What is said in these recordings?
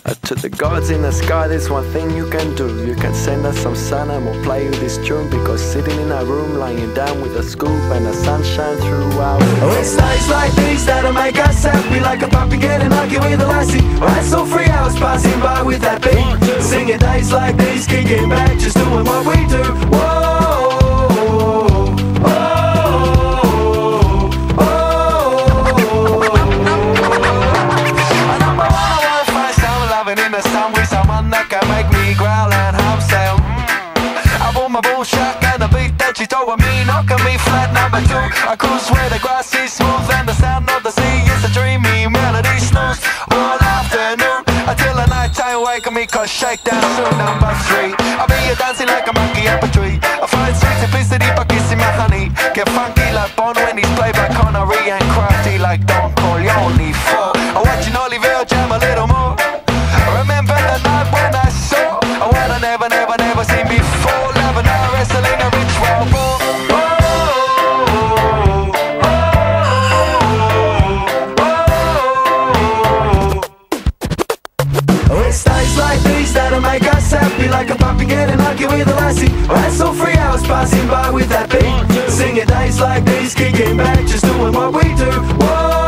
To the gods in the sky, there's one thing you can do. You can send us some sun and we'll play you this tune. Because sitting in our room, lying down with a scoop and the sunshine throughout. Oh, it's days like these that'll make us happy. Like a puppy getting lucky with a lassie. Right, so 3 hours passing by with that beat. Singing days like these, kicking back, just doing what we do. Whoa. In the sun with someone that can make me growl and hum say I bought my bull shak and the beat that she told me knocking me flat. Number 2, I cruise where the grass is smooth and the sound of the sea is a dreamy melody snooze all afternoon until the night time waking me cause shakedown soon. Number 3, I'll be a dancing like a monkey up a tree. I find sweet simplicity by kissing my honey. Get funky like Baldwin when he's played by Connery and crafty like Don Corleone. 4, I'm watching Ollie jam a little more. Remember the night when I saw what I never seen before. Loving her wrestling a ritual ball. Oh, it's days like these that'll make us happy. Like a puppy getting lucky with a lassie. Right, so 3 hours passing by with that beat. Singing days like these, kicking back, just doing what we do. Whoa.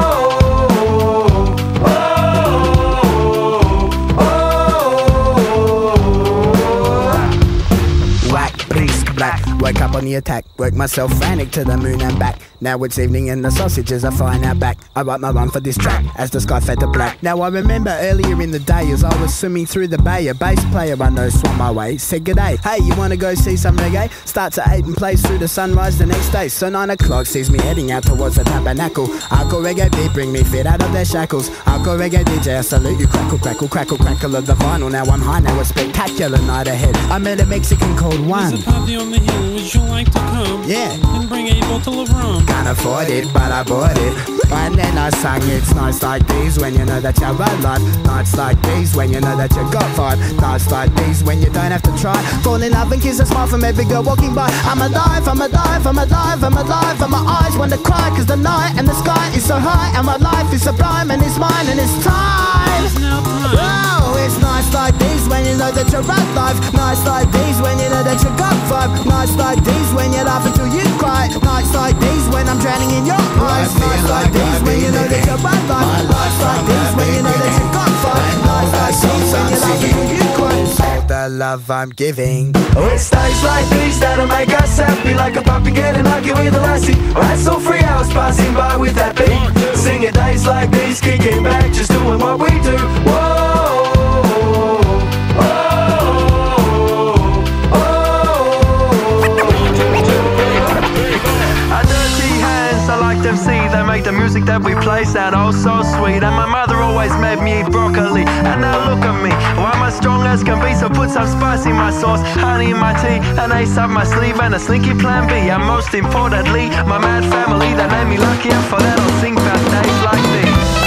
Woke up on the attack, worked myself frantic to the moon and back. Now it's evening and the sausages are flying out back. I write my run for this track as the sky fed to black. Now I remember earlier in the day as I was swimming through the bay, a bass player I know swam my way, said g'day, hey you wanna go see some reggae? Starts at 8 and plays through the sunrise the next day. So 9 o'clock sees me heading out towards the tabernacle. Hardcore reggae beat bring me fit out of their shackles. Hardcore reggae DJ, I salute you, crackle, crackle, crackle, crackle of the vinyl. Now I'm high, now a spectacular night ahead. I met a Mexican called Juan. There's a party on the hill, would you like to come? Yeah. And bring a bottle of rum. Can't afford it, but I bought it. And then I sang, it's nights like these when you know that you're alive. Nights like these when you know that you got vibe. Nights like these when you don't have to try. Fall in love and kiss a smile from every girl walking by. I'm alive, I'm alive, I'm alive, I'm alive. And my eyes want to cry cause the night and the sky is so high. And my life is sublime and it's mine and it's time. It's now time. Wow, it's nights like these when you know that you're alive. Nights like these when you know that you got vibe. Nights like these when you laugh until you cry. Nights like these when I'm drowning in your eyes. Nights like these when you know that you're alive. Nights like these when you know that you got vibe. Nights like these when you laugh until you cry. All the love I'm giving. Oh, it's days like these that'll make us happy. Like a puppy getting lucky with a lassie. Right, so 3 hours passing by with that beat. Singing days like these, kicking back, just doing what we do. Whoa. They make the music that we play sound oh so sweet. And my mother always made me eat broccoli. And now look at me, why am I strong as can be? So put some spice in my sauce, honey in my tea, an ace up my sleeve and a slinky plan B. And most importantly, my mad family that made me lucky. And for that I'll sing about days like these.